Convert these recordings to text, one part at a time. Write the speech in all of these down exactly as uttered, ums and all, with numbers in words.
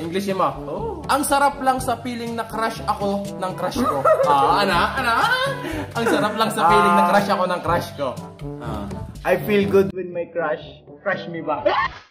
English mo. Oh. Ang sarap lang sa feeling na crush ako ng crush ko. Ah, ana, ana. Ang sarap lang sa feeling na crush ako ng crush ko. Ah. I feel good when my crush crush me back.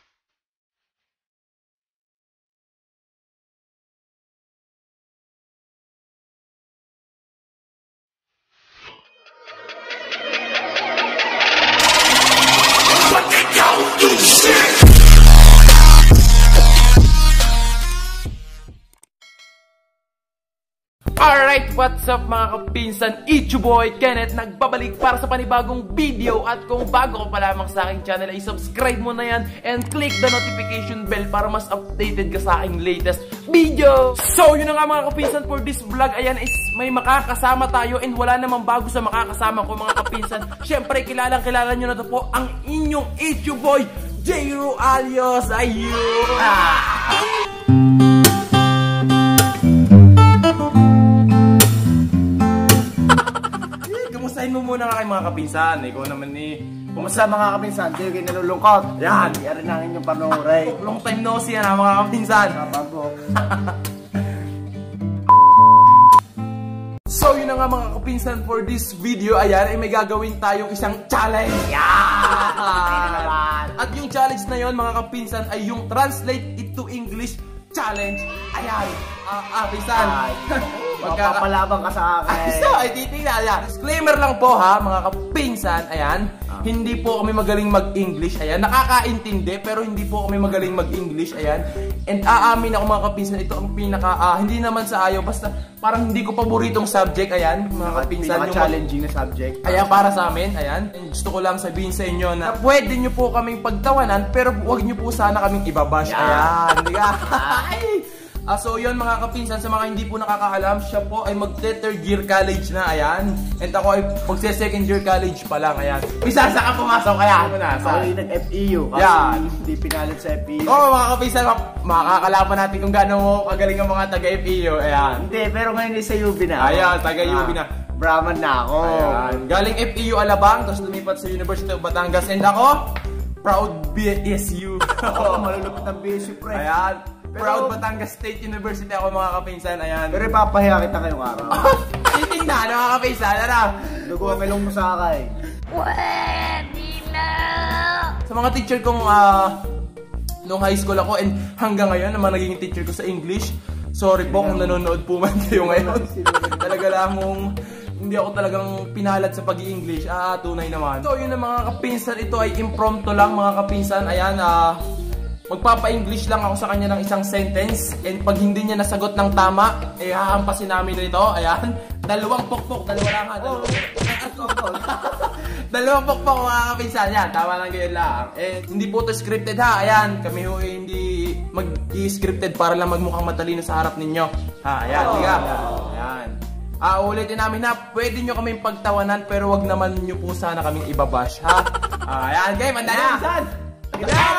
Alright, what's up mga kapinsan? It's your boy Kenneth, nagbabalik para sa panibagong video. At kung bago ka pa lamang sa aking channel ay subscribe mo na yan and click the notification bell para mas updated ka sa aking latest video. So yun na nga mga kapinsan, for this vlog ayan is may makakasama tayo and wala namang bago sa makakasama ko mga kapinsan. Syempre kilalang kilala nyo na to po ang inyong It's your boy J-Ro Alios. Ayun! Ah! Kumustahin mo muna nga kay mga kapinsan. Ikaw naman ni... Kumusta mga kapinsan? Di kayo nalulungkot. Yan! Yan rin ang inyong panuray. Long time no see yan mga kapinsan. Kabago. So yun na nga mga kapinsan, for this video ayan ay may gagawin tayong isang challenge. Yan! At yung challenge na yon mga kapinsan ay yung translate it to English challenge. Ayan! Ah, uh, kapinsan. Magpapalabang ka sa akin. So, ay titignan. Ayan. Disclaimer lang po ha, mga kapinsan. Ayan. Ah. Hindi po kami magaling mag-English. Ayan. Nakakaintindi, pero hindi po kami magaling mag-English. Ayan. And aamin ako mga kapinsan, ito ang pinaka, uh, hindi naman sa ayaw, basta parang hindi ko paboritong subject. Ayan. Mga kapinsan. Pinaka-challenging na subject. Ayan, para sa amin. Ayan. And gusto ko lang sabihin sa inyo na pwede nyo po kaming pagtawanan, pero huwag nyo po sana kaming ibabash. Yeah. Ayan. Hindi ka. Ay! Uh, so yun mga kapinsan, sa mga hindi po nakakaalam, siya po ay mag-third year college na, ayan. And ako ay magse-second year college pa lang, ayan. Isa sa ka pumasok, kaya ano na. Ako yung nag-F E U. Yan. Hindi pinalit sa F E U. Oo mga kapinsan, makakalaman natin kung gaano mo kagaling ang mga taga-F E U, ayan. Hindi, pero ngayon sa U B na. Ayan, taga-U B na. Brahman na ako. Ayan. Galing F E U Alabang, tapos lumipat sa University of Batangas. And ako, proud B S U. Oo, malulupit ang B S U, pre. Ayan. Proud Batangas State University ako mga kapinsan, ayan. Pero ipapahiya kita ngayong araw. Titingnan, mga kapinsan, ano? Dugo ang ilong mo sa akay. Pwede na! Sa mga teacher kong uh, nung high school ako and hanggang ngayon naman naging teacher ko sa English. Sorry po kung nanonood po man kayo ngayon. Talaga lang kung hindi ako talagang pinalad sa pag-i-English. Ah, tunay naman. So yun na mga kapinsan, ito ay impromptu lang mga kapinsan. Ayan, ah... Uh, magpapa-English lang ako sa kanya ng isang sentence and pag hindi niya nasagot ng tama, eh hahampasin namin rito. Ayan, dalawang pokpok, dalawa lang ha. Dalawang pokpok. Dalawang pokpok mga kapinsan. Yan, tama lang ganyan lang. Eh, hindi po ito scripted ha. Ayan, kami ho eh, hindi mag-i-scripted para lang magmukhang matalino sa harap ninyo. Ha, ayan, tiga. Ayan. Ah, ulitin namin ha, pwede nyo kaming pagtawanan pero wag naman nyo po sana kaming ibabash ha. Ah, ayan, game, mandali. Kapinsan! Gila!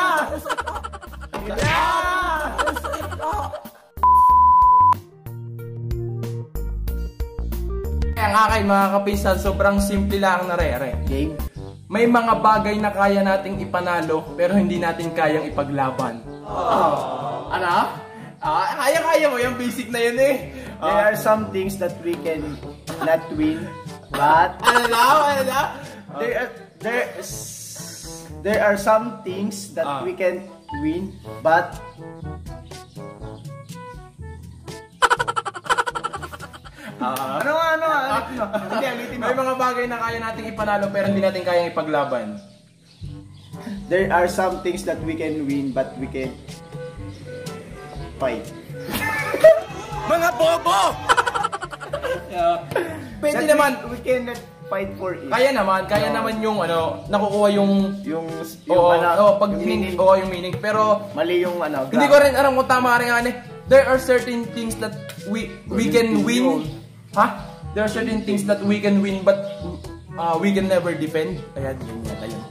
Kaya nga kay mga kapinsan, sobrang simple lang na re-re. Game. May mga bagay na kaya nating ipanalo pero hindi natin kayang ipaglaban. Oh. Ano? Ah, kaya-kaya mo yung basic na yun eh. There are some things that we can not win, but Ano na? Ano na? there are there there are some things that Ah. we can win, but Ah. ano ano ano hindi alitin mo. May mga bagay na kaya nating ipanalo pero hindi natin kayang ipaglaban. There are some things that we can win, but we can fight. Mga bobo! Yeah. Pwede That naman. we, we cannot fight for it. Kaya naman, kaya No. naman yung ano, nakukuha yung yung yung Oo, ano, oo, pag yung meaning, meaning. oo, yung meaning. Pero Mali yung ano. hindi ko rin alam kung tama rin ano. There are certain things that we we can win. Ha? There are certain things that we can win but uh, we can never defend. Ayan, yun yan, ayun.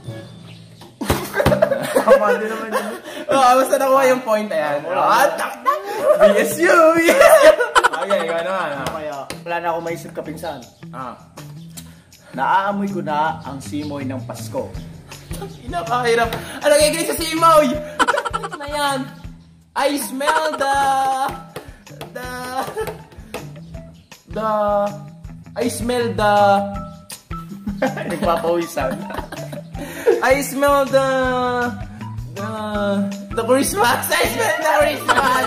Tama din naman yun. Oo, basta nakuha yung point. Ayan. Ah, tak tak. B S U! Okay, ikaw naman. ah. Kaya wala na akong maisip kapinsan. Ah. Naaamoy ko na ang simoy ng Pasko. Inapahirap. Ano kaya sa Simoy? Na yan. I smell the... The... The... I smell the... Nagpapawisan. I smell the... The... The Christmas! I smell the Christmas!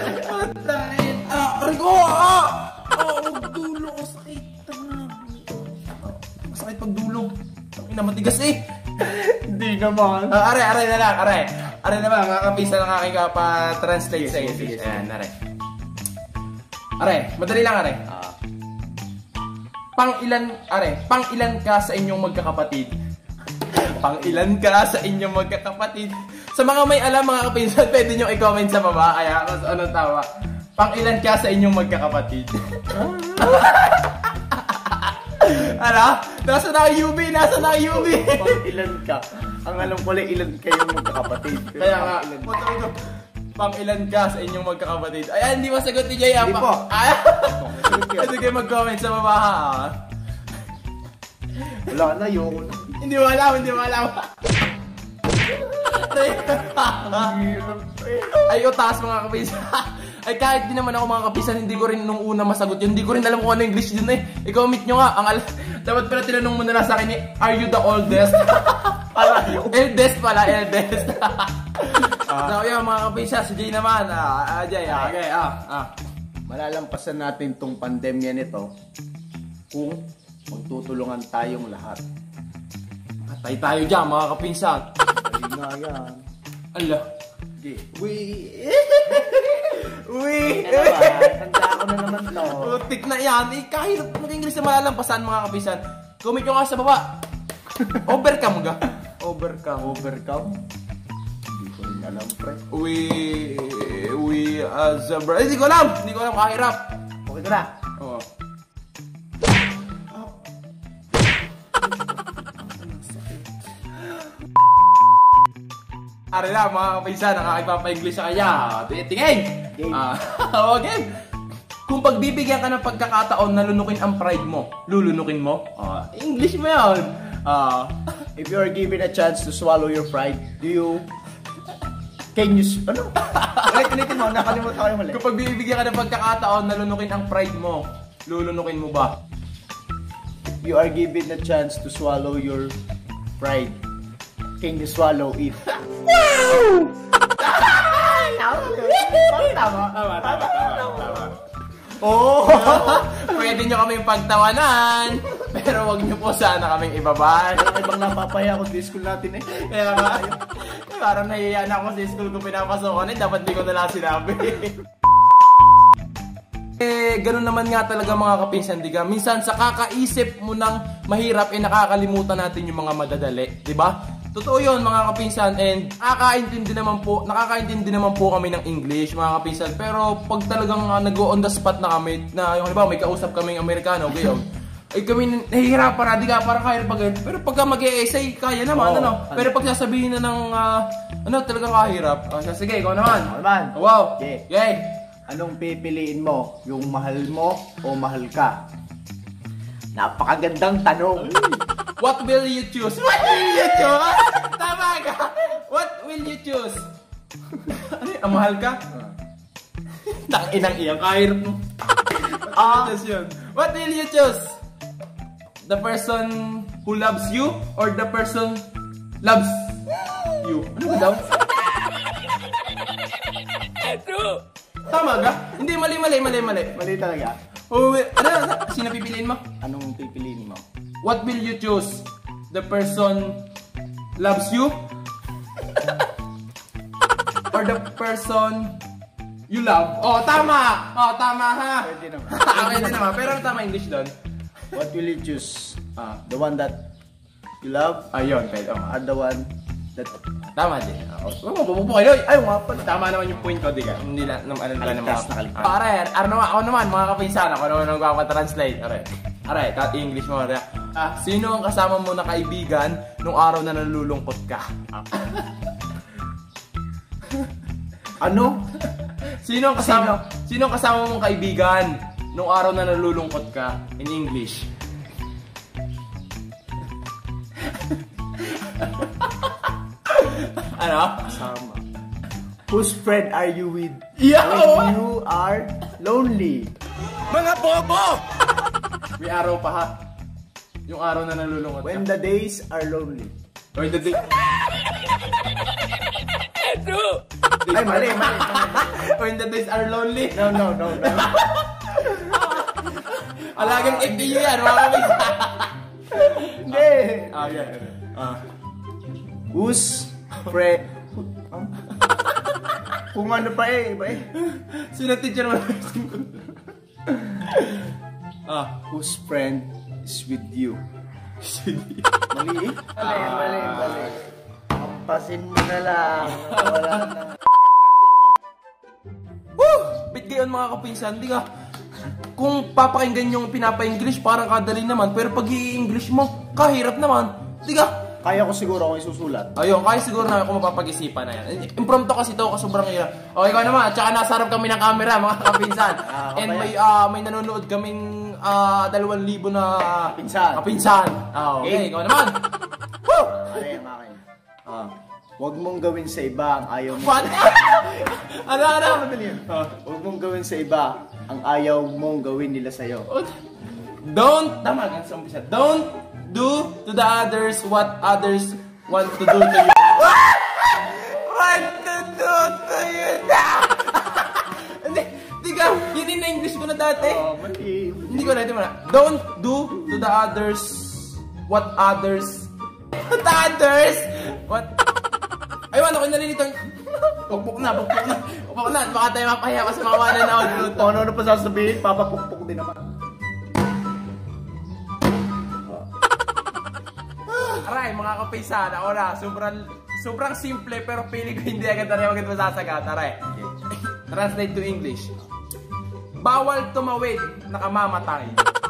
Ah, ko! Ah! Oh, dulo ko, sakit. Masakit pag dulo. Ang ina, matigas eh. Hindi naman. Uh, are, are na lang, are. Are naman, makakapisa ng aking pa-translate sa English. Ayan, are. Are, madali lang, are. Ah. Pang ilan, are, pang ilan ka sa inyong magkakapatid? Pang ilan ka sa inyong magkakapatid? Sa mga may alam, mga kapinsan, pwede nyo i-comment sa baba. Kaya kung anong tawa. Pang ilan ka sa inyong magkakapatid? Ano? Nasa na U B? Nasa na U B? Pang ilan ka? Ang alam ko lang ilan kayong magkakapatid. Kaya nga, punto ito. Pang ilan ka sa inyong magkakapatid? Ayan, hindi masagot ni Jay. Hindi po. Pwede kayo mag-comment sa baba ha. Wala na, yun. Hindi mo alam, hindi mo alam. Ay, utas mga kapisan. Ay, kahit di naman ako mga kapisan, hindi ko rin nung una masagot yun. Hindi ko rin alam kung ano English yun eh. I-comment nyo nga. Ang al dapat pala tinanong mo na lang sa akin eh, are you the oldest? Pala yun. Eldest pala, eldest. uh, so, yun mga kapisan, si Jay naman. Ah, uh, Jay, ah, okay, ah, ah. Malalampasan natin tong pandemya nito kung magtutulungan tayong lahat. Patay tayo dyan mga kapinsan. Ay nga yan. Ala. Okay. We... Uy! Ano ba? Tanda ko na naman to. Putik na yan. Eh, kahit mag-English na malalampasan mga kapisan. Comment nyo nga sa baba. Overcome ga. Overcome. Overcome? Hindi ko rin alam, pre. We... We... As a brother. Hindi ko alam. Hindi ko alam. Kahirap. Okay ka na? Oo. Ari na mga kapisan, ang aking papa-English sa kanya. Tingin! Game. Ah, okay. Kung pagbibigyan ka ng pagkakataon na lunukin ang pride mo, lulunukin mo? Ah, English mo yun. Ah, If you are given a chance to swallow your pride, do you... Can you... Ano? Ulit, ulitin mo. Nakalimutan ko yung mali. kung pagbibigyan ka ng pagkakataon na lunukin ang pride mo, lulunukin mo ba? You are given a chance to swallow your pride. Can you swallow it? Wow! Tama. Tama, tama, tama, tama. Oh! Pwede nyo kaming pagtawanan, pero wag nyo po sana kaming ibaban. Ibang napapaya ako sa school natin eh. Kaya nga, parang nahihiya na ako sa school ko pinapasokan eh, dapat di ko na lang sinabi. Eh, ganun naman nga talaga mga kapinsan, diga. Minsan sa kakaisip mo ng mahirap, eh nakakalimutan natin yung mga madadali, di ba? Totoo yun mga kapinsan, and nakakaintindi naman po, nakakaintindi naman po kami ng English mga kapinsan. Pero pag talagang uh, nag-go on the spot na kami, na yung halimbawa may kausap kaming Amerikano, okay, ay kami nahihirapan na, di ka, parang kaya pag pero pagka mag-e-essay, kaya naman, oh, ano. Pero pag sasabihin na ng, uh, ano, talagang kahirap. Uh, sige, ikaw naman. Ako naman. Wow. Okay. Yay. Anong pipiliin mo? Yung mahal mo o mahal ka? Napakagandang tanong. What will you choose? What will you choose? Tama ka. What will you choose? Ano yun? Ang mahal ka? Tang-inang iyang kahirap mo. Ah, yun. What will you choose? The person who loves you or the person loves you? Ano ba daw? Tama ka? Hindi, mali, mali, mali, mali. Mali talaga. Oh, ano? Sino pipiliin mo? Anong pipiliin mo? What will you choose? The person loves you? Or the person you love? Oh, tama! Oh, tama ha! Pwede naman. Pwede naman. Pero tama English doon. What will you choose? Ah, the one that you love Ayun, pwede. Oh. or the one that... Tama din. Oh, mabubupo kayo. Ay, nga pala. Tama naman yung point ko, di ka? Hindi na, nam, ano na naman. Kaligtas na kaligtas. Pare, ano naman, ako naman, mga kapinsan, ako naman nagpapatranslate. Aray. Aray, English mo. Aray. Ah, sino ang kasama mo na kaibigan nung araw na nalulungkot ka? Ano? Sino ang kasama, sino ang kasama mong kaibigan nung araw na nalulungkot ka in English? Ano? Kasama. Whose friend are you with Yeah, when you are lonely? Mga bobo! May araw pa ha. Yung araw na nalulungkot When ka. the days are lonely. Or the day... Ay, mali, mali. When the days are lonely. No, no, no, no. Alagang F D U yan, mga kapisa. Hindi. Ah, yeah. Ah. Whose friend... Kung ano pa eh, iba eh. Sino teacher mo? Ah. Whose friend is with you? Mali eh. Mali, mali, mali. Pampasin mo na lang. Wala na. Woo! Bit gayon mga kapinsan, di ka? Kung papakinggan yung pinapa-English, parang kadali naman. Pero pag i-English mo, kahirap naman. Di ka? Kaya ko siguro ako isusulat. Ayun, kaya siguro na ako mapapag-isipan na yan. Impromptu kasi ito, kasi sobrang hirap. O, ikaw naman, at saka nasa harap kami ng camera, mga kapinsan. Ah, And okay. may uh, may nanonood kaming uh, dalawang libo na Kapinsan. kapinsan. Ah, okay, Okay. ikaw naman. Woo! Ano yan, akin? Ah. Huwag mong gawin sa iba ang ayaw mo. What? Ano, ano? Ah, Huwag mong gawin sa iba ang ayaw mong gawin nila sa'yo. Don't, tama gan sa umpisa. Don't do to the others what others want to do to you. Want to do to you now. Hindi, hindi ka, yun yung na-English ko na dati. Oh, mali. Hindi ko na, hindi mo na. Don't do to the others what others, what others, what, aywan ako nalilito. Pukpuk na, pukpuk na, pukpuk na. Baka tayo mapahiya kasi mga wala na audio. Kung ano-ano pa sasabihin, papapukpuk din naman. Aray, mga kapaysan, ako na, sobrang, sobrang simple pero feeling ko hindi agad na rin agad masasagat. Aray, translate to English. Bawal tumawid, nakamamatay.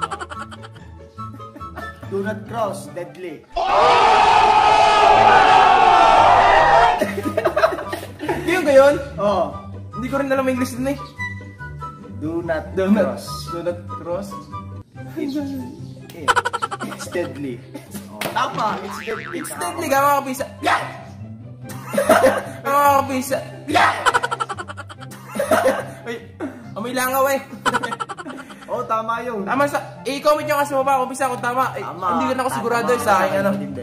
Do not cross, deadly. Hindi yung gayon? Oh. Hindi ko rin alam English din eh. Do not Do not cross. Do not cross. Eh, It's deadly. Oh, tama, it's deadly. It's deadly ka mga kapaysan. Yeah! Mga kapaysan. Yeah! Ay, amoy langaw eh. Oh, tama yun. Tama sa, i-comment nyo kasi baba kung bisa kung tama. Eh, Tama. hindi ko na ako sigurado Tama. eh sa akin ano. Hindi.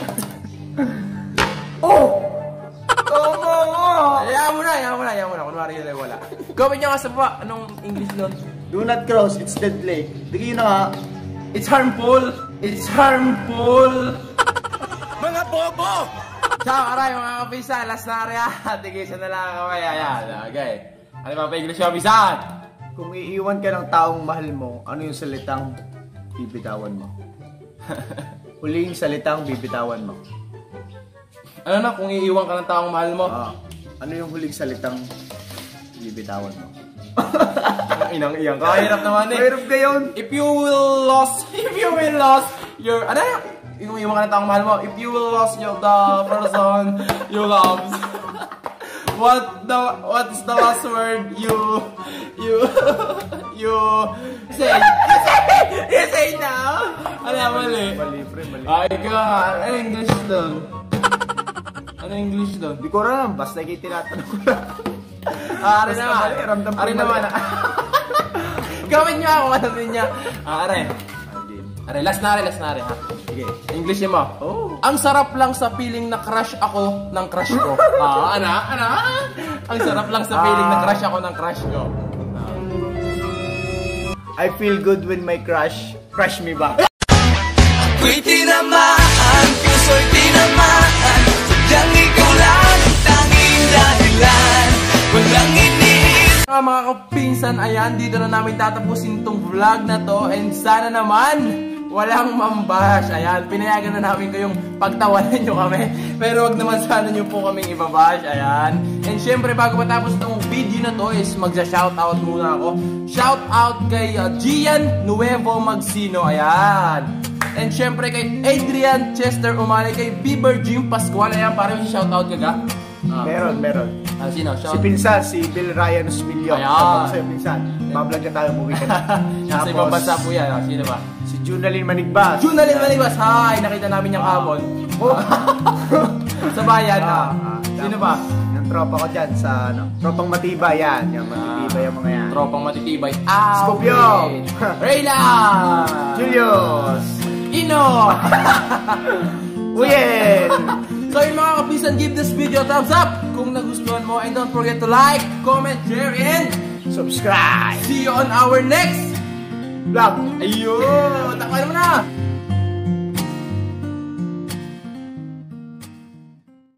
Oh! Tama nga! Ayaw mo na, ayaw mo na, ayaw mo na. Kunwari yun ay wala. Comment nyo kasi baba, anong English doon? Do not cross, it's deadly. Hindi yun na nga. It's harmful! It's harmful! Mga bobo! Ciao, aray mga kapisa. Last na rin ha. Tigisan na lang kami. Ayan, okay. Ano ba pa English yung kapisan? Kung iiwan ka ng taong mahal mo, ano yung salitang bibitawan mo? Huling salitang bibitawan mo. Ano na, kung iiwan ka ng taong mahal mo? Ah, ano yung huling salitang bibitawan mo? Inang iyang kahirap naman eh. Mahirap gayon. If you will lost, if you will lost your, ano yan? Yung iwan ka ng taong mahal mo, if you will lost your, the person you love, what the, what is the last word you, you, you say? You say, you say now? Ano yan, mali? Mali, pre, mali. Ay ka, ano English doon? Ano English doon? Di ko alam, basta kayo tinatanong ko lang. Ah, ari Basta naman. mali, ramdam ko Ari mali. naman. Gawin niyo ako, ano din niya. Ah, are. Are, last na are, last na are, ha? Sige. English mo. Oh. Ang sarap lang sa feeling na crush ako ng crush ko. Ah, ano? Ano? Ang sarap lang sa feeling na crush ako ng crush ko. I feel good when my crush crush me back. Ako'y tinamaan, puso'y tinamaan, sadyang ikaw lang ang tanging dahilan. Walang inis. Mga mga kapinsan, ayan, dito na namin tatapusin tong vlog na to. And sana naman, walang mambash. Ayan, pinayagan na namin kayong pagtawanan nyo kami. Pero wag naman sana nyo po kaming ibabash. Ayan. And syempre, bago matapos itong video na to is magsa-shoutout muna ako. Shoutout kay uh, Gian Nuevo Magsino. Ayan. And syempre kay Adrian Chester Umali, kay Bieber Jim Pascual. Ayan, parang yung shoutout ka ga? Ah. Meron, meron. Ah, sino? Si Shout Pinsan, si Bill Ryan Osmilio. Ayan. Tapos sa'yo, Pinsan. Bablog na tayo, umuwi ka na. Nasa ibang bansa po yan. Ah, sino ba? Si Junalyn Manigbas. Junalyn Manibas. Hi! Nakita namin yung hapon. Oh. Sa bayan, Ah, ah. ah, Sino tapos, ba? Yung tropa ko dyan sa, ano, tropang matibay yan. Yung matitibay yung mga yan. Tropang matitibay. Ah, Scorpio. okay. Reyla! Julius! Ino! Uyen! So yun mga kapisan, give this video a thumbs up kung nagustuhan mo, and don't forget to like, comment, share, and Subscribe! see you on our next Vlog! ayun! Takpan mo na!